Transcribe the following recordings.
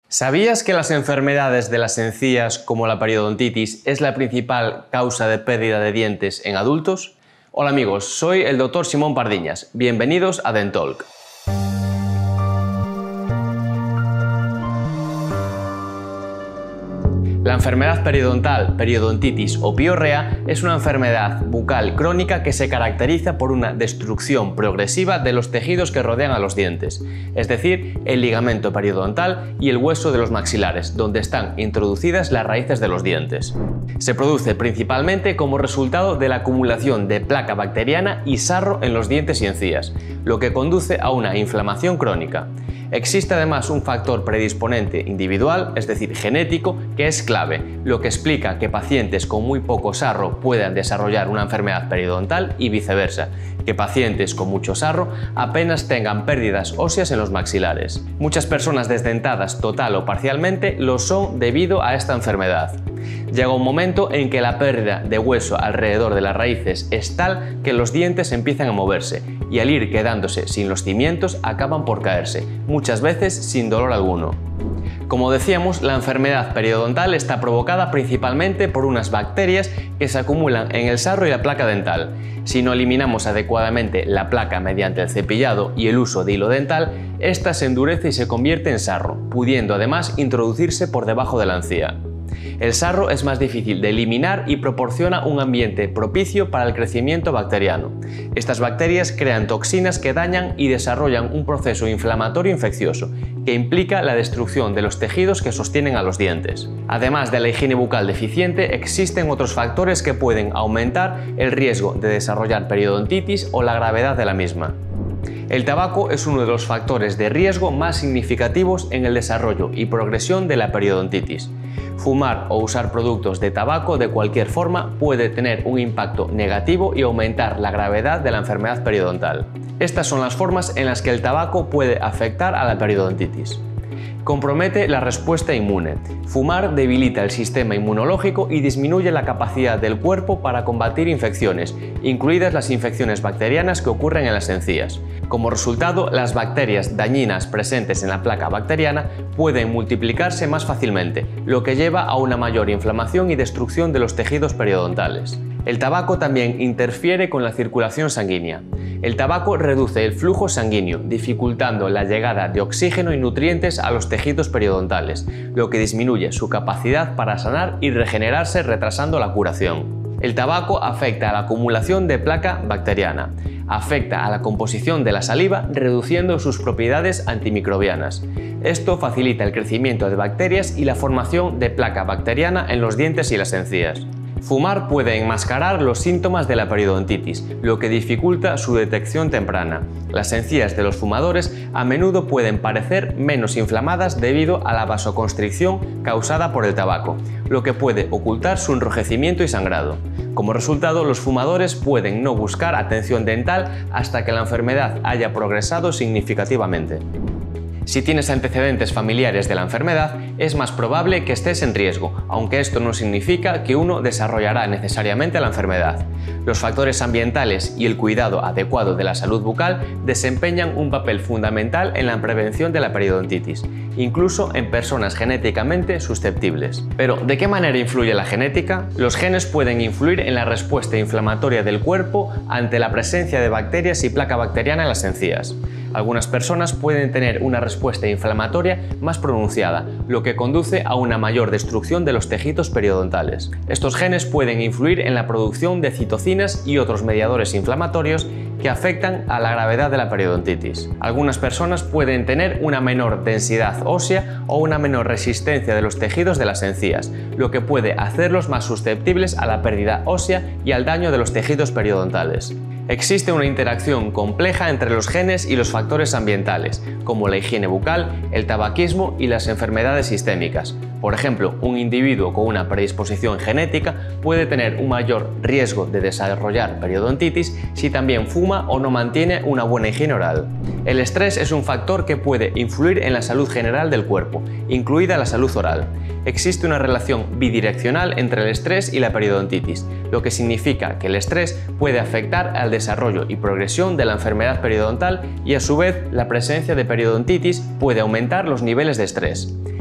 ¿Sabías que las enfermedades de las encías, como la periodontitis, es la principal causa de pérdida de dientes en adultos? Hola amigos, soy el Dr. Simón Pardiñas. Bienvenidos a Dentalk. La enfermedad periodontal, periodontitis o piorrea es una enfermedad bucal crónica que se caracteriza por una destrucción progresiva de los tejidos que rodean a los dientes, es decir, el ligamento periodontal y el hueso de los maxilares, donde están introducidas las raíces de los dientes. Se produce principalmente como resultado de la acumulación de placa bacteriana y sarro en los dientes y encías, lo que conduce a una inflamación crónica. Existe además un factor predisponente individual, es decir, genético, que es clave, lo que explica que pacientes con muy poco sarro puedan desarrollar una enfermedad periodontal y viceversa, que pacientes con mucho sarro apenas tengan pérdidas óseas en los maxilares. Muchas personas desdentadas total o parcialmente lo son debido a esta enfermedad. Llega un momento en que la pérdida de hueso alrededor de las raíces es tal que los dientes empiezan a moverse y al ir quedándose sin los cimientos acaban por caerse, muchas veces sin dolor alguno. Como decíamos, la enfermedad periodontal está provocada principalmente por unas bacterias que se acumulan en el sarro y la placa dental. Si no eliminamos adecuadamente la placa mediante el cepillado y el uso de hilo dental, esta se endurece y se convierte en sarro, pudiendo además introducirse por debajo de la encía. El sarro es más difícil de eliminar y proporciona un ambiente propicio para el crecimiento bacteriano. Estas bacterias crean toxinas que dañan y desarrollan un proceso inflamatorio infeccioso, que implica la destrucción de los tejidos que sostienen a los dientes. Además de la higiene bucal deficiente, existen otros factores que pueden aumentar el riesgo de desarrollar periodontitis o la gravedad de la misma. El tabaco es uno de los factores de riesgo más significativos en el desarrollo y progresión de la periodontitis. Fumar o usar productos de tabaco de cualquier forma puede tener un impacto negativo y aumentar la gravedad de la enfermedad periodontal. Estas son las formas en las que el tabaco puede afectar a la periodontitis. Compromete la respuesta inmune. Fumar debilita el sistema inmunológico y disminuye la capacidad del cuerpo para combatir infecciones, incluidas las infecciones bacterianas que ocurren en las encías. Como resultado, las bacterias dañinas presentes en la placa bacteriana pueden multiplicarse más fácilmente, lo que lleva a una mayor inflamación y destrucción de los tejidos periodontales. El tabaco también interfiere con la circulación sanguínea. El tabaco reduce el flujo sanguíneo, dificultando la llegada de oxígeno y nutrientes a los tejidos periodontales, lo que disminuye su capacidad para sanar y regenerarse, retrasando la curación. El tabaco afecta a la acumulación de placa bacteriana, afecta a la composición de la saliva, reduciendo sus propiedades antimicrobianas. Esto facilita el crecimiento de bacterias y la formación de placa bacteriana en los dientes y las encías. Fumar puede enmascarar los síntomas de la periodontitis, lo que dificulta su detección temprana. Las encías de los fumadores a menudo pueden parecer menos inflamadas debido a la vasoconstricción causada por el tabaco, lo que puede ocultar su enrojecimiento y sangrado. Como resultado, los fumadores pueden no buscar atención dental hasta que la enfermedad haya progresado significativamente. Si tienes antecedentes familiares de la enfermedad, es más probable que estés en riesgo, aunque esto no significa que uno desarrollará necesariamente la enfermedad. Los factores ambientales y el cuidado adecuado de la salud bucal desempeñan un papel fundamental en la prevención de la periodontitis, incluso en personas genéticamente susceptibles. Pero, ¿de qué manera influye la genética? Los genes pueden influir en la respuesta inflamatoria del cuerpo ante la presencia de bacterias y placa bacteriana en las encías. Algunas personas pueden tener una respuesta inflamatoria más pronunciada, lo que conduce a una mayor destrucción de los tejidos periodontales. Estos genes pueden influir en la producción de citocinas y otros mediadores inflamatorios que afectan a la gravedad de la periodontitis. Algunas personas pueden tener una menor densidad ósea o una menor resistencia de los tejidos de las encías, lo que puede hacerlos más susceptibles a la pérdida ósea y al daño de los tejidos periodontales. Existe una interacción compleja entre los genes y los factores ambientales, como la higiene bucal, el tabaquismo y las enfermedades sistémicas. Por ejemplo, un individuo con una predisposición genética puede tener un mayor riesgo de desarrollar periodontitis si también fuma o no mantiene una buena higiene oral. El estrés es un factor que puede influir en la salud general del cuerpo, incluida la salud oral. Existe una relación bidireccional entre el estrés y la periodontitis, lo que significa que el estrés puede afectar al desarrollo y progresión de la enfermedad periodontal y a su vez la presencia de periodontitis puede aumentar los niveles de estrés.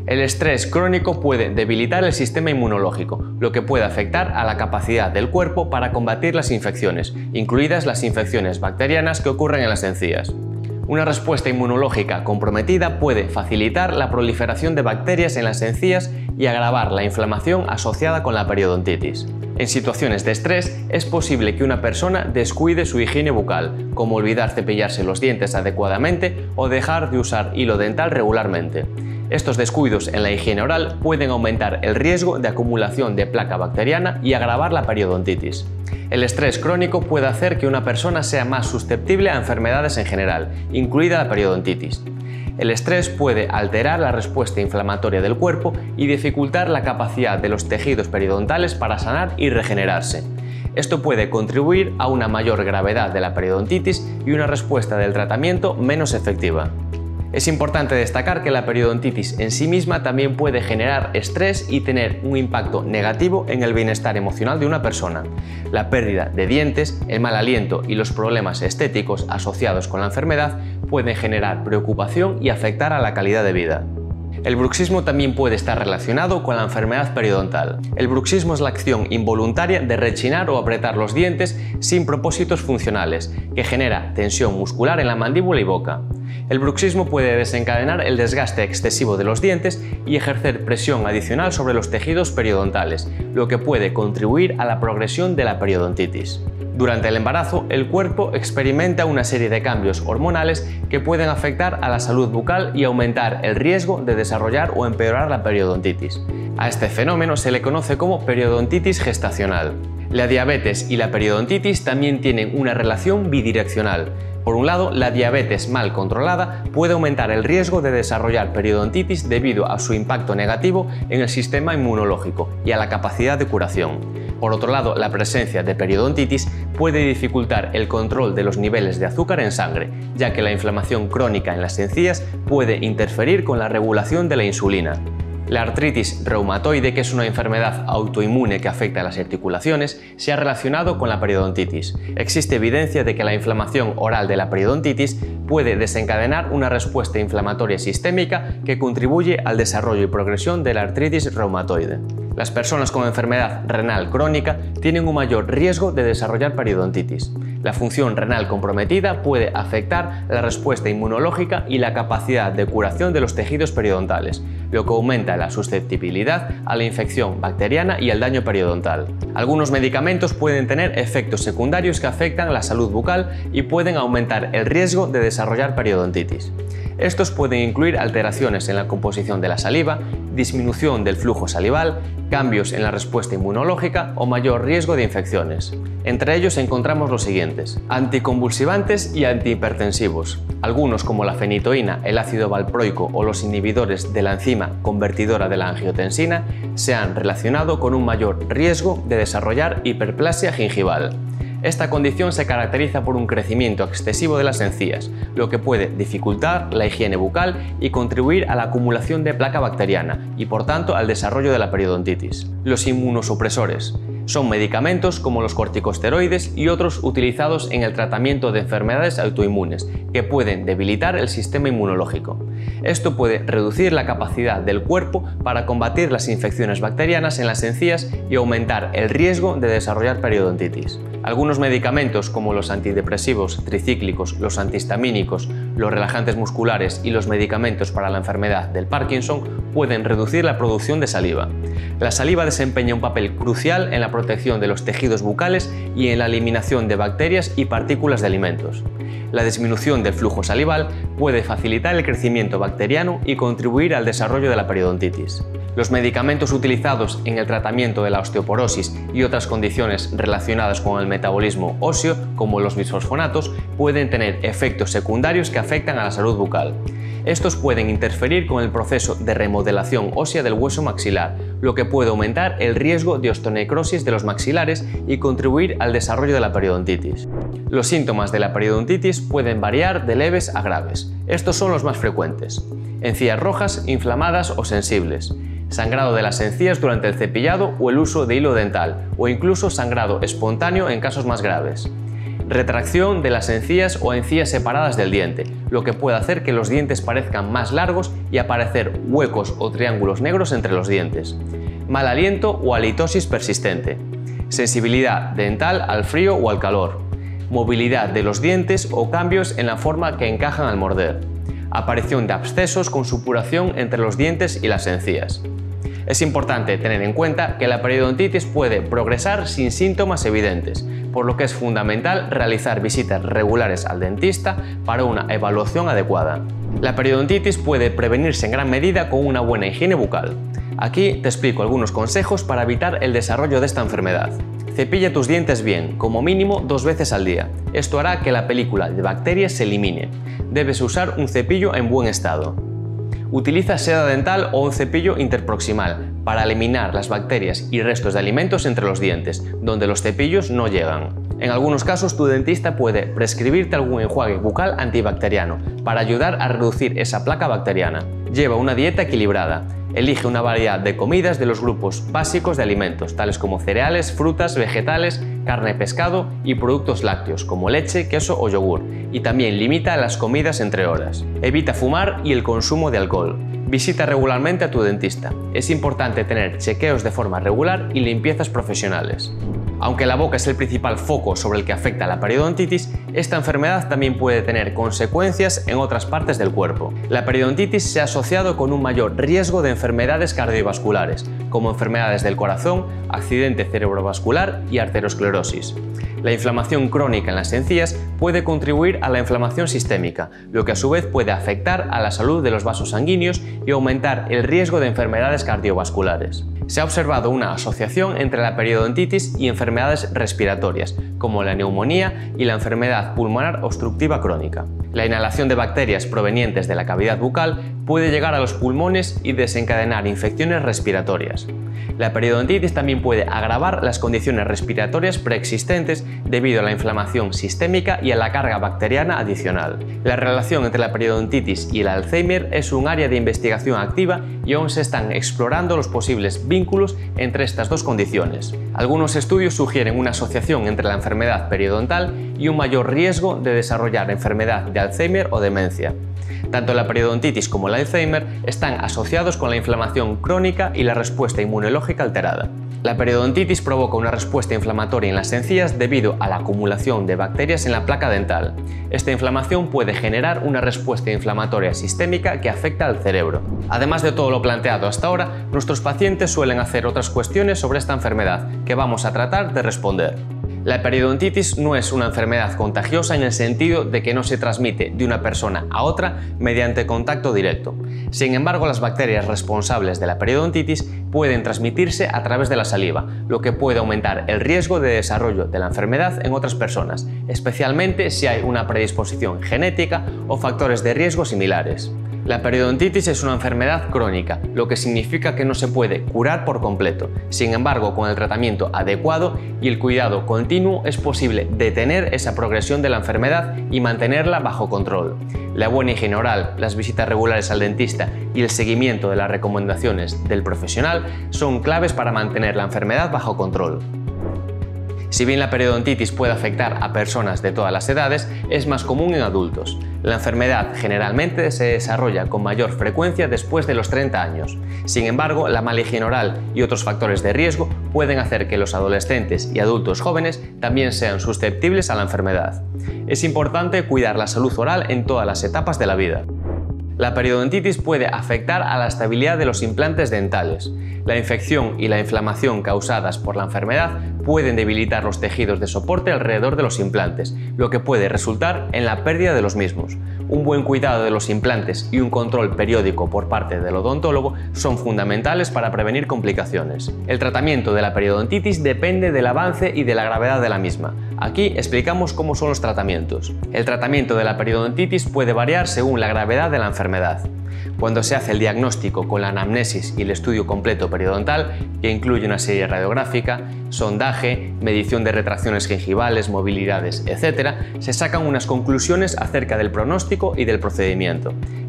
El estrés crónico puede debilitar el sistema inmunológico, lo que puede afectar a la capacidad del cuerpo para combatir las infecciones, incluidas las infecciones bacterianas que ocurren en las encías. Una respuesta inmunológica comprometida puede facilitar la proliferación de bacterias en las encías y agravar la inflamación asociada con la periodontitis. En situaciones de estrés es posible que una persona descuide su higiene bucal, como olvidar cepillarse los dientes adecuadamente o dejar de usar hilo dental regularmente. Estos descuidos en la higiene oral pueden aumentar el riesgo de acumulación de placa bacteriana y agravar la periodontitis. El estrés crónico puede hacer que una persona sea más susceptible a enfermedades en general, incluida la periodontitis. El estrés puede alterar la respuesta inflamatoria del cuerpo y dificultar la capacidad de los tejidos periodontales para sanar y regenerarse. Esto puede contribuir a una mayor gravedad de la periodontitis y una respuesta del tratamiento menos efectiva. Es importante destacar que la periodontitis en sí misma también puede generar estrés y tener un impacto negativo en el bienestar emocional de una persona. La pérdida de dientes, el mal aliento y los problemas estéticos asociados con la enfermedad pueden generar preocupación y afectar a la calidad de vida. El bruxismo también puede estar relacionado con la enfermedad periodontal. El bruxismo es la acción involuntaria de rechinar o apretar los dientes sin propósitos funcionales, que genera tensión muscular en la mandíbula y boca. El bruxismo puede desencadenar el desgaste excesivo de los dientes y ejercer presión adicional sobre los tejidos periodontales, lo que puede contribuir a la progresión de la periodontitis. Durante el embarazo, el cuerpo experimenta una serie de cambios hormonales que pueden afectar a la salud bucal y aumentar el riesgo de desarrollar o empeorar la periodontitis. A este fenómeno se le conoce como periodontitis gestacional. La diabetes y la periodontitis también tienen una relación bidireccional. Por un lado, la diabetes mal controlada puede aumentar el riesgo de desarrollar periodontitis debido a su impacto negativo en el sistema inmunológico y a la capacidad de curación. Por otro lado, la presencia de periodontitis puede dificultar el control de los niveles de azúcar en sangre, ya que la inflamación crónica en las encías puede interferir con la regulación de la insulina. La artritis reumatoide, que es una enfermedad autoinmune que afecta a las articulaciones, se ha relacionado con la periodontitis. Existe evidencia de que la inflamación oral de la periodontitis puede desencadenar una respuesta inflamatoria sistémica que contribuye al desarrollo y progresión de la artritis reumatoide. Las personas con enfermedad renal crónica tienen un mayor riesgo de desarrollar periodontitis. La función renal comprometida puede afectar la respuesta inmunológica y la capacidad de curación de los tejidos periodontales, lo que aumenta la susceptibilidad a la infección bacteriana y al daño periodontal. Algunos medicamentos pueden tener efectos secundarios que afectan la salud bucal y pueden aumentar el riesgo de desarrollar periodontitis. Estos pueden incluir alteraciones en la composición de la saliva, disminución del flujo salival, cambios en la respuesta inmunológica o mayor riesgo de infecciones. Entre ellos encontramos los siguientes: anticonvulsivantes y antihipertensivos. Algunos, como la fenitoína, el ácido valproico o los inhibidores de la enzima convertidora de la angiotensina, se han relacionado con un mayor riesgo de desarrollar hiperplasia gingival. Esta condición se caracteriza por un crecimiento excesivo de las encías, lo que puede dificultar la higiene bucal y contribuir a la acumulación de placa bacteriana y, por tanto, al desarrollo de la periodontitis. Los inmunosupresores son medicamentos como los corticosteroides y otros utilizados en el tratamiento de enfermedades autoinmunes que pueden debilitar el sistema inmunológico. Esto puede reducir la capacidad del cuerpo para combatir las infecciones bacterianas en las encías y aumentar el riesgo de desarrollar periodontitis. Algunos medicamentos como los antidepresivos tricíclicos, los antihistamínicos, los relajantes musculares y los medicamentos para la enfermedad del Parkinson pueden reducir la producción de saliva. La saliva desempeña un papel crucial en la protección de los tejidos bucales y en la eliminación de bacterias y partículas de alimentos. La disminución del flujo salival puede facilitar el crecimiento bacteriano y contribuir al desarrollo de la periodontitis. Los medicamentos utilizados en el tratamiento de la osteoporosis y otras condiciones relacionadas con el metabolismo óseo, como los bisfosfonatos, pueden tener efectos secundarios que afectan a la salud bucal. Estos pueden interferir con el proceso de remodelación ósea del hueso maxilar, lo que puede aumentar el riesgo de osteonecrosis de los maxilares y contribuir al desarrollo de la periodontitis. Los síntomas de la periodontitis pueden variar de leves a graves. Estos son los más frecuentes: encías rojas, inflamadas o sensibles, sangrado de las encías durante el cepillado o el uso de hilo dental, o incluso sangrado espontáneo en casos más graves, Retracción de las encías o encías separadas del diente, lo que puede hacer que los dientes parezcan más largos y aparecer huecos o triángulos negros entre los dientes. Mal aliento o halitosis persistente. Sensibilidad dental al frío o al calor. Movilidad de los dientes o cambios en la forma que encajan al morder. Aparición de abscesos con supuración entre los dientes y las encías. Es importante tener en cuenta que la periodontitis puede progresar sin síntomas evidentes, por lo que es fundamental realizar visitas regulares al dentista para una evaluación adecuada. La periodontitis puede prevenirse en gran medida con una buena higiene bucal. Aquí te explico algunos consejos para evitar el desarrollo de esta enfermedad. Cepilla tus dientes bien, como mínimo 2 veces al día. Esto hará que la película de bacterias se elimine. Debes usar un cepillo en buen estado. Utiliza seda dental o un cepillo interproximal para eliminar las bacterias y restos de alimentos entre los dientes, donde los cepillos no llegan. En algunos casos, tu dentista puede prescribirte algún enjuague bucal antibacteriano para ayudar a reducir esa placa bacteriana. Lleva una dieta equilibrada. Elige una variedad de comidas de los grupos básicos de alimentos, tales como cereales, frutas, vegetales, carne, pescado y productos lácteos, como leche, queso o yogur, y también limita las comidas entre horas. Evita fumar y el consumo de alcohol. Visita regularmente a tu dentista. Es importante tener chequeos de forma regular y limpiezas profesionales. Aunque la boca es el principal foco sobre el que afecta la periodontitis, esta enfermedad también puede tener consecuencias en otras partes del cuerpo. La periodontitis se ha asociado con un mayor riesgo de enfermedades cardiovasculares, como enfermedades del corazón, accidente cerebrovascular y arteriosclerosis. La inflamación crónica en las encías puede contribuir a la inflamación sistémica, lo que a su vez puede afectar a la salud de los vasos sanguíneos y aumentar el riesgo de enfermedades cardiovasculares. Se ha observado una asociación entre la periodontitis y enfermedades respiratorias, como la neumonía y la enfermedad pulmonar obstructiva crónica. La inhalación de bacterias provenientes de la cavidad bucal puede llegar a los pulmones y desencadenar infecciones respiratorias. La periodontitis también puede agravar las condiciones respiratorias preexistentes debido a la inflamación sistémica y a la carga bacteriana adicional. La relación entre la periodontitis y el Alzheimer es un área de investigación activa y aún se están explorando los posibles vínculos entre estas dos condiciones. Algunos estudios sugieren una asociación entre la enfermedad periodontal y un mayor riesgo de desarrollar enfermedad de Alzheimer o demencia. Tanto la periodontitis como el Alzheimer están asociados con la inflamación crónica y la respuesta inmunológica alterada. La periodontitis provoca una respuesta inflamatoria en las encías debido a la acumulación de bacterias en la placa dental. Esta inflamación puede generar una respuesta inflamatoria sistémica que afecta al cerebro. Además de todo lo planteado hasta ahora, nuestros pacientes suelen hacer otras cuestiones sobre esta enfermedad que vamos a tratar de responder. La periodontitis no es una enfermedad contagiosa en el sentido de que no se transmite de una persona a otra mediante contacto directo. Sin embargo, las bacterias responsables de la periodontitis pueden transmitirse a través de la saliva, lo que puede aumentar el riesgo de desarrollo de la enfermedad en otras personas, especialmente si hay una predisposición genética o factores de riesgo similares. La periodontitis es una enfermedad crónica, lo que significa que no se puede curar por completo. Sin embargo, con el tratamiento adecuado y el cuidado continuo es posible detener esa progresión de la enfermedad y mantenerla bajo control. La buena higiene oral, las visitas regulares al dentista y el seguimiento de las recomendaciones del profesional son claves para mantener la enfermedad bajo control. Si bien la periodontitis puede afectar a personas de todas las edades, es más común en adultos. La enfermedad generalmente se desarrolla con mayor frecuencia después de los 30 años. Sin embargo, la mala higiene oral y otros factores de riesgo pueden hacer que los adolescentes y adultos jóvenes también sean susceptibles a la enfermedad. Es importante cuidar la salud oral en todas las etapas de la vida. La periodontitis puede afectar a la estabilidad de los implantes dentales. La infección y la inflamación causadas por la enfermedad pueden debilitar los tejidos de soporte alrededor de los implantes, lo que puede resultar en la pérdida de los mismos. Un buen cuidado de los implantes y un control periódico por parte del odontólogo son fundamentales para prevenir complicaciones. El tratamiento de la periodontitis depende del avance y de la gravedad de la misma. Aquí explicamos cómo son los tratamientos. El tratamiento de la periodontitis puede variar según la gravedad de la enfermedad. Cuando se hace el diagnóstico con la anamnesis y el estudio completo periodontal, que incluye una serie radiográfica, sondaje, medición de retracciones gingivales, movilidades, etc., se sacan unas conclusiones acerca del pronóstico y del procedimiento.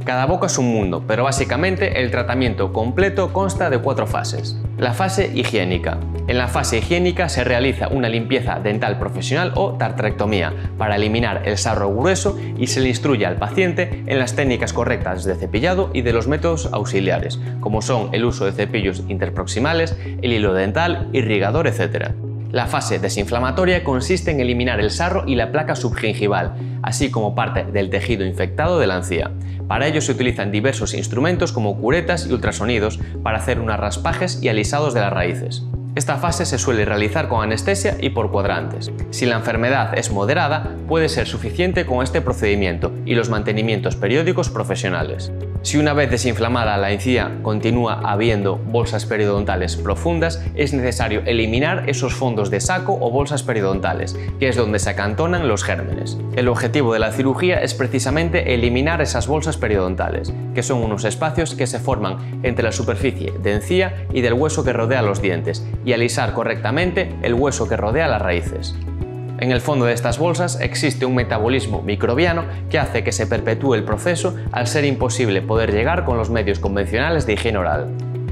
Cada boca es un mundo, pero básicamente el tratamiento completo consta de 4 fases. La fase higiénica. En la fase higiénica se realiza una limpieza dental profesional o tartarectomía para eliminar el sarro grueso y se le instruye al paciente en las técnicas correctas de cepillado y de los métodos auxiliares, como son el uso de cepillos interproximales, el hilo dental, irrigador, etc. La fase desinflamatoria consiste en eliminar el sarro y la placa subgingival, así como parte del tejido infectado de la encía. Para ello se utilizan diversos instrumentos como curetas y ultrasonidos para hacer unos raspajes y alisados de las raíces. Esta fase se suele realizar con anestesia y por cuadrantes. Si la enfermedad es moderada, puede ser suficiente con este procedimiento y los mantenimientos periódicos profesionales. Si una vez desinflamada la encía continúa habiendo bolsas periodontales profundas, es necesario eliminar esos fondos de saco o bolsas periodontales, que es donde se acantonan los gérmenes. El objetivo de la cirugía es precisamente eliminar esas bolsas periodontales, que son unos espacios que se forman entre la superficie de encía y del hueso que rodea los dientes, y alisar correctamente el hueso que rodea las raíces. En el fondo de estas bolsas existe un metabolismo microbiano que hace que se perpetúe el proceso al ser imposible poder llegar con los medios convencionales de higiene oral.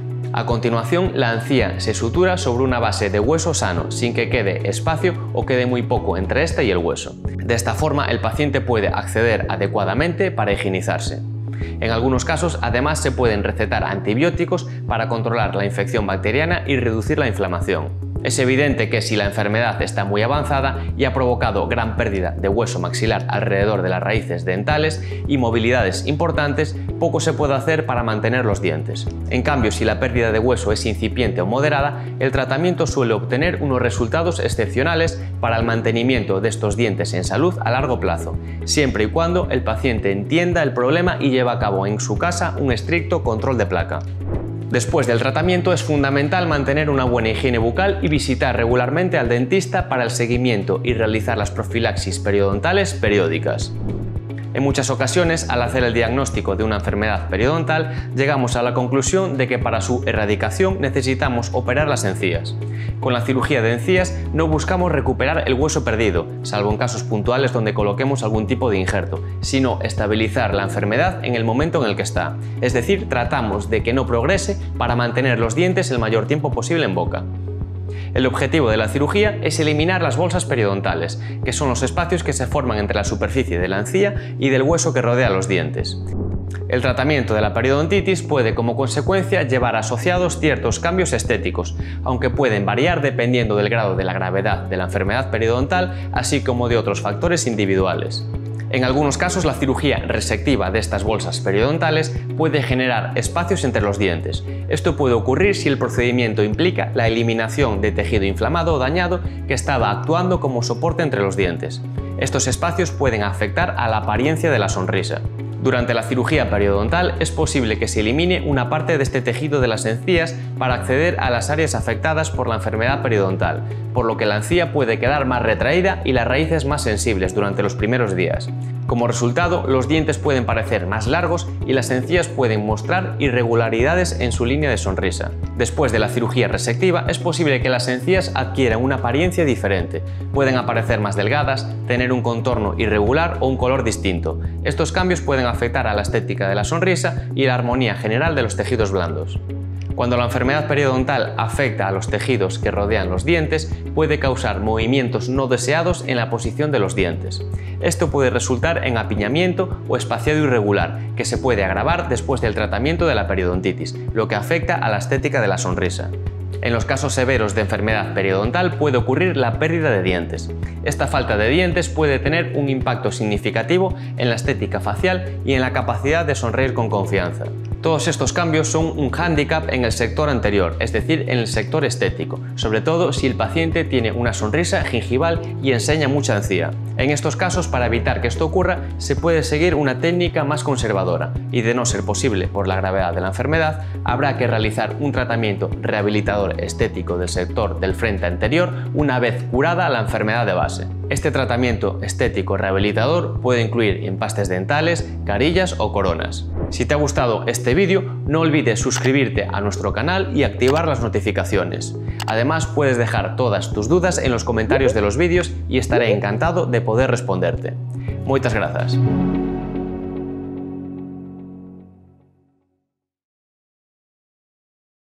A continuación, la encía se sutura sobre una base de hueso sano, sin que quede espacio o quede muy poco entre este y el hueso. De esta forma, el paciente puede acceder adecuadamente para higienizarse. En algunos casos, además, se pueden recetar antibióticos para controlar la infección bacteriana y reducir la inflamación. Es evidente que si la enfermedad está muy avanzada y ha provocado gran pérdida de hueso maxilar alrededor de las raíces dentales y movilidades importantes, poco se puede hacer para mantener los dientes. En cambio, si la pérdida de hueso es incipiente o moderada, el tratamiento suele obtener unos resultados excepcionales para el mantenimiento de estos dientes en salud a largo plazo, siempre y cuando el paciente entienda el problema y lleve a cabo en su casa un estricto control de placa. Después del tratamiento es fundamental mantener una buena higiene bucal y visitar regularmente al dentista para el seguimiento y realizar las profilaxis periodontales periódicas. En muchas ocasiones, al hacer el diagnóstico de una enfermedad periodontal, llegamos a la conclusión de que para su erradicación necesitamos operar las encías. Con la cirugía de encías no buscamos recuperar el hueso perdido, salvo en casos puntuales donde coloquemos algún tipo de injerto, sino estabilizar la enfermedad en el momento en el que está. Es decir, tratamos de que no progrese para mantener los dientes el mayor tiempo posible en boca. El objetivo de la cirugía es eliminar las bolsas periodontales, que son los espacios que se forman entre la superficie de la encía y del hueso que rodea los dientes. El tratamiento de la periodontitis puede, como consecuencia, llevar asociados ciertos cambios estéticos, aunque pueden variar dependiendo del grado de la gravedad de la enfermedad periodontal, así como de otros factores individuales. En algunos casos, la cirugía resectiva de estas bolsas periodontales puede generar espacios entre los dientes. Esto puede ocurrir si el procedimiento implica la eliminación de tejido inflamado o dañado que estaba actuando como soporte entre los dientes. Estos espacios pueden afectar a la apariencia de la sonrisa. Durante la cirugía periodontal es posible que se elimine una parte de este tejido de las encías para acceder a las áreas afectadas por la enfermedad periodontal, por lo que la encía puede quedar más retraída y las raíces más sensibles durante los primeros días. Como resultado, los dientes pueden parecer más largos y las encías pueden mostrar irregularidades en su línea de sonrisa. Después de la cirugía resectiva, es posible que las encías adquieran una apariencia diferente. Pueden aparecer más delgadas, tener un contorno irregular o un color distinto. Estos cambios pueden afectar a la estética de la sonrisa y la armonía general de los tejidos blandos. Cuando la enfermedad periodontal afecta a los tejidos que rodean los dientes, puede causar movimientos no deseados en la posición de los dientes. Esto puede resultar en apiñamiento o espaciado irregular, que se puede agravar después del tratamiento de la periodontitis, lo que afecta a la estética de la sonrisa. En los casos severos de enfermedad periodontal puede ocurrir la pérdida de dientes. Esta falta de dientes puede tener un impacto significativo en la estética facial y en la capacidad de sonreír con confianza. Todos estos cambios son un hándicap en el sector anterior, es decir, en el sector estético, sobre todo si el paciente tiene una sonrisa gingival y enseña mucha encía. En estos casos, para evitar que esto ocurra, se puede seguir una técnica más conservadora y, de no ser posible por la gravedad de la enfermedad, habrá que realizar un tratamiento rehabilitador estético del sector del frente anterior una vez curada la enfermedad de base. Este tratamiento estético rehabilitador puede incluir empastes dentales, carillas o coronas. Si te ha gustado este vídeo, no olvides suscribirte a nuestro canal y activar las notificaciones. Además, puedes dejar todas tus dudas en los comentarios de los vídeos y estaré encantado de poder responderte. Muchas gracias.